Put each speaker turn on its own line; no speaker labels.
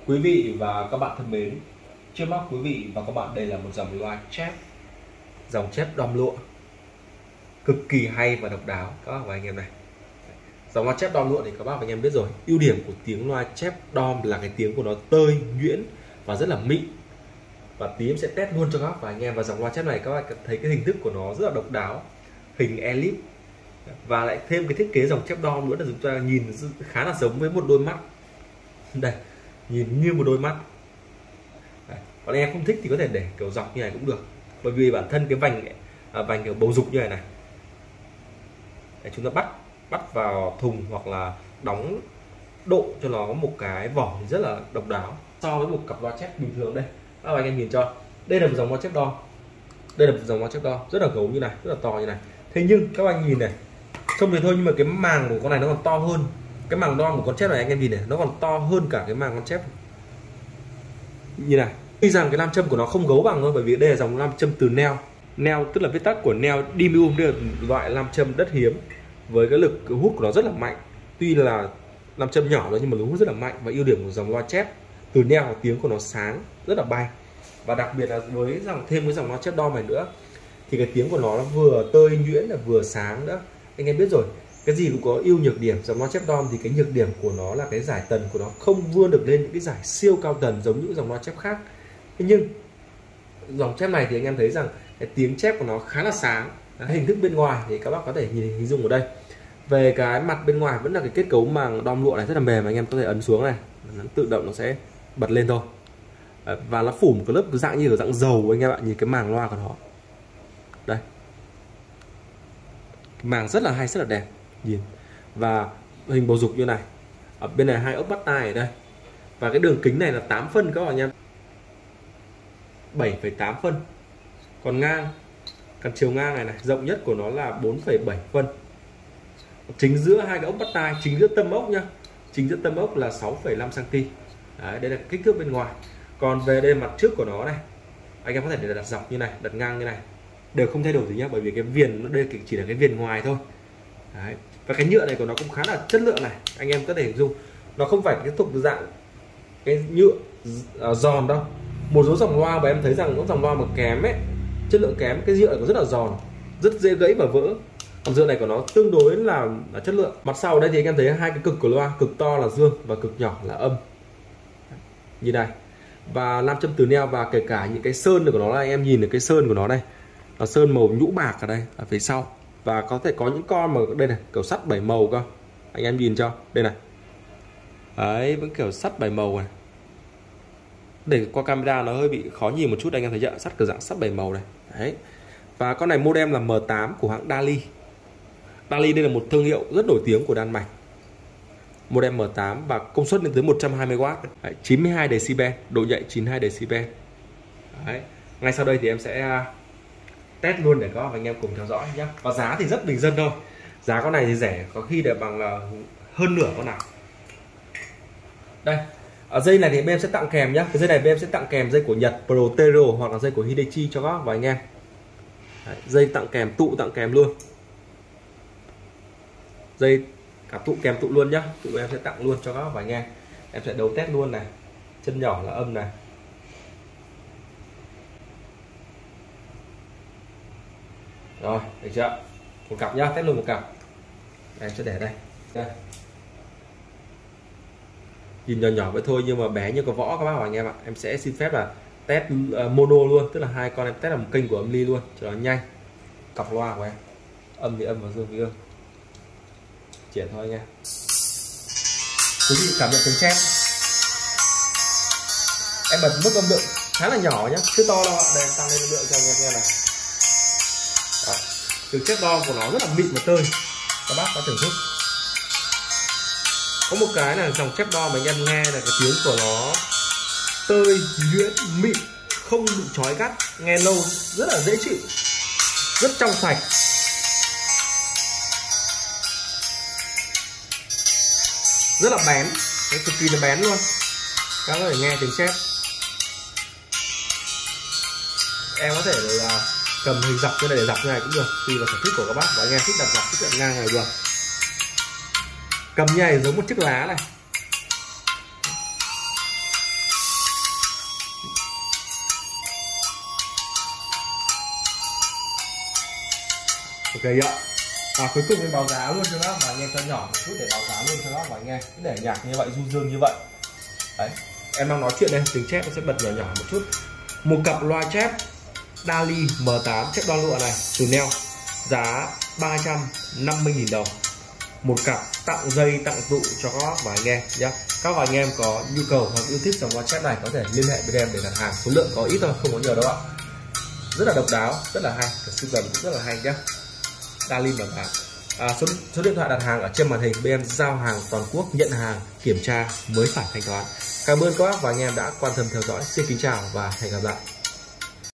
Quý vị và các bạn thân mến, trước mắt quý vị và các bạn đây là một dòng loa chép, dòng chép đom lụa cực kỳ hay và độc đáo các bác và anh em này. Dòng loa chép đom lụa thì các bác và anh em biết rồi, ưu điểm của tiếng loa chép đom là cái tiếng của nó tơi, nhuyễn và rất là mịn. Và tí em sẽ test luôn cho các bác và anh em. Và dòng loa chép này các bạn thấy cái hình thức của nó rất là độc đáo, hình elip và lại thêm cái thiết kế dòng chép đom nữa là chúng ta nhìn khá là giống với một đôi mắt. Đây, nhìn như một đôi mắt. Đấy. Còn anh em không thích thì có thể để kiểu dọc như này cũng được, bởi vì bản thân cái vành kiểu bầu dục như này này. Đấy, chúng ta bắt vào thùng hoặc là đóng độ cho nó một cái vỏ thì rất là độc đáo so với một cặp loa chép bình thường. Đây các anh em nhìn cho, đây là một dòng loa chép đo, đây là một dòng loa chép đo rất là gấu như này, rất là to như này. Thế nhưng các anh nhìn này, trông thì thôi nhưng mà cái màng của con này nó còn to hơn. Cái màng đo của con chép này anh em nhìn này, nó còn to hơn cả cái màng con chép như này. Tuy rằng cái nam châm của nó không gấu bằng thôi, bởi vì đây là dòng nam châm từ Neo. Neo tức là viết tắt của Neo Dimium, đây là loại nam châm rất hiếm với cái lực hút của nó rất là mạnh. Tuy là nam châm nhỏ thôi nhưng mà lực hút rất là mạnh. Và ưu điểm của dòng loa chép từ Neo là tiếng của nó sáng, rất là bay. Và đặc biệt là với thêm cái dòng loa chép đo này nữa thì cái tiếng của nó vừa tơi nhuyễn là vừa sáng nữa. Anh em biết rồi, cái gì cũng có ưu nhược điểm. Dòng loa chép đom thì cái nhược điểm của nó là cái giải tần của nó không vươn được lên những cái giải siêu cao tần giống những dòng loa chép khác. Thế nhưng dòng chép này thì anh em thấy rằng cái tiếng chép của nó khá là sáng. Hình thức bên ngoài thì các bác có thể nhìn hình dung ở đây. Về cái mặt bên ngoài vẫn là cái kết cấu màng đom lụa này rất là mềm, anh em có thể ấn xuống này, nó tự động nó sẽ bật lên thôi. Và nó phủ một cái lớp dạng như là dạng dầu, anh em ạ, nhìn cái màng loa của nó. Đây, cái màng rất là hay, rất là đẹp nhìn. Và hình bầu dục như này. Ở bên này hai ốc bắt tai ở đây. Và cái đường kính này là 8 phân các bạn anh em, 7,8 phân. Còn ngang, cần chiều ngang này rộng nhất của nó là 4,7 phân. Chính giữa hai cái ốc bắt tai, chính giữa tâm ốc nhá, chính giữa tâm ốc là 6,5 cm. Đấy, đây là kích thước bên ngoài. Còn về đây mặt trước của nó này, anh em có thể để đặt dọc như này, đặt ngang như này, đều không thay đổi gì nhá, bởi vì cái viền nó đây chỉ là cái viền ngoài thôi. Đấy. Và cái nhựa này của nó cũng khá là chất lượng này, anh em có thể hình dung nó không phải cái thuộc dạng cái nhựa giòn đâu. Một số dòng loa mà em thấy rằng những dòng loa mà kém ấy, chất lượng kém, cái nhựa này nó rất là giòn, rất dễ gãy và vỡ. Còn nhựa này của nó tương đối là chất lượng. Mặt sau đây thì anh em thấy hai cái cực của loa, cực to là dương và cực nhỏ là âm như này. Và nam châm từ Neo, và kể cả những cái sơn của nó này, anh em nhìn được cái sơn của nó đây, là sơn màu nhũ bạc ở đây ở phía sau. Và có thể có những con mà đây này kiểu sắt 7 màu cơ, anh em nhìn cho đây này. Đấy, vẫn kiểu sắt 7 màu này. Để qua camera nó hơi bị khó nhìn một chút, anh em thấy chưa, sắt kiểu dạng sắt 7 màu này. Đấy. Và con này model là M8 của hãng Dali. Dali đây là một thương hiệu rất nổi tiếng của Đan Mạch. Model M8 và công suất lên tới 120W. Đấy, 92 decibel, độ nhạy 92 decibel. Đấy. Ngay sau đây thì em sẽ test luôn để các anh em cùng theo dõi nhé. Và giá thì rất bình dân thôi. Giá con này thì rẻ, có khi để bằng là hơn nửa con nào. Đây, ở dây này thì bên em sẽ tặng kèm nhé. Cái dây này bên em sẽ tặng kèm dây của Nhật Protero hoặc là dây của Hitachi cho các và anh em. Đấy, dây tặng kèm, tụ tặng kèm luôn. Dây cả tụ kèm tụ luôn nhá, tụ em sẽ tặng luôn cho các và anh em. Em sẽ đấu test luôn này. Chân nhỏ là âm này. Rồi, được chưa? Một cặp nhá, test luôn một cặp. Em sẽ để đây. Đây. Nhìn nhỏ nhỏ vậy thôi nhưng mà bé như có võ các bác và anh em ạ. Em sẽ xin phép là test mono luôn, tức là hai con em test là một kênh của âm ly luôn cho nó nhanh. Cặp loa của em, âm thì âm và dương thì dương. Triển thôi nha. Quý vị cảm nhận tiếng chép. Em bật mức âm lượng khá là nhỏ nhé, chứ to đâu ạ. Đây em tăng lên âm lượng cho anh em nghe này. Đó. Tiếng chép đo của nó rất là mịn và tơi, các bác có thưởng thức. Có một cái là dòng chép đo mà anh em nghe là cái tiếng của nó tơi, nhuyễn, mịn, không bị chói gắt, nghe lâu rất là dễ chịu, rất trong sạch. Rất là bén, cực kỳ là bén luôn. Các bạn có thể nghe tiếng chép. Em có thể là cầm hình dọc như này để dọc như này cũng được, tùy vào sở thích của các bác. Và anh em thích đặt dọc, thích đặt ngang này được. Cầm như này giống một chiếc lá này. Ok ạ. Cuối cùng mình báo giá luôn cho bác và anh em, cho nhỏ một chút để báo giá luôn cho bác và anh em, để nhạc như vậy, du dương như vậy. Đấy, em đang nói chuyện đây, tiếng chép nó sẽ bật nhỏ nhỏ một chút. Một cặp loa chép Dali M8 chép đo lụa này, Chanel, giá 350.000 đồng. Một cặp tặng dây tặng tụ cho các bác và anh em nhé. Các bạn anh em có nhu cầu hoặc yêu thích dòng loa chép này có thể liên hệ với em để đặt hàng, số lượng có ít thôi, không có nhiều đâu ạ. Rất là độc đáo, rất là hay, cái siêu tầm cũng rất là hay nhé. Dali M8. Số điện thoại đặt hàng ở trên màn hình, bên em giao hàng toàn quốc, nhận hàng, kiểm tra mới phải thanh toán. Cảm ơn các bác và anh em đã quan tâm theo dõi. Xin kính chào và hẹn gặp lại.